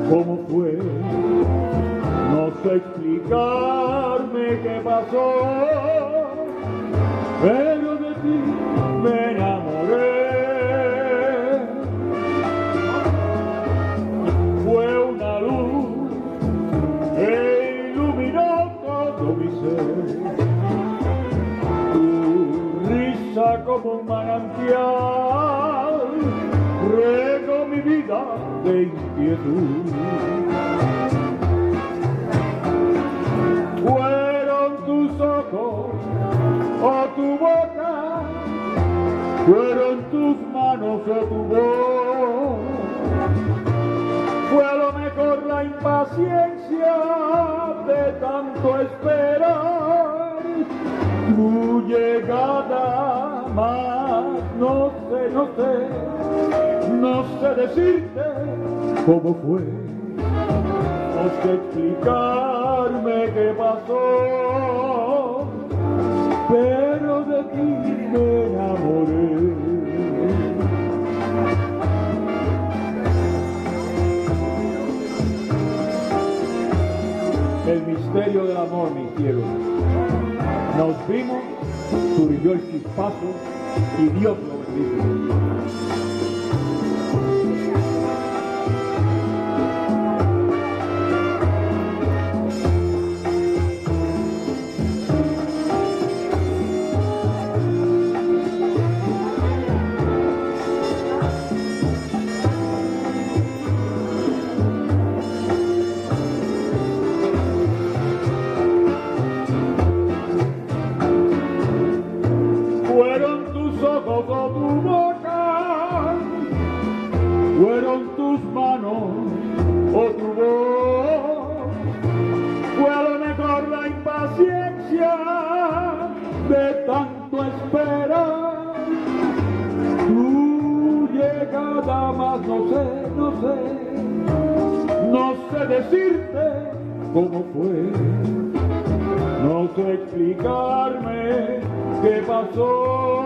cómo fue, no sé explicarme qué pasó, pero de ti me enamoré. Fue una luz que iluminó todo mi ser, tu risa como un manantial regó mi vida de inquietud. Fueron tus ojos o tu boca, fueron tus manos o tu voz, fue a lo mejor la impaciencia de tanto esperar tu llegada, más no sé decirte cómo fue, no sé explicarme qué pasó, pero de ti me enamoré. El misterio del amor, mi cielo. Nos vimos, surgió el chispazo y Dios lo bendijo. Fueron tus ojos o tu boca, fueron tus manos o tu voz, fue a lo mejor la impaciencia de tanto esperar tu llegada, más no sé decirte cómo fue, no sé explicarme qué pasó.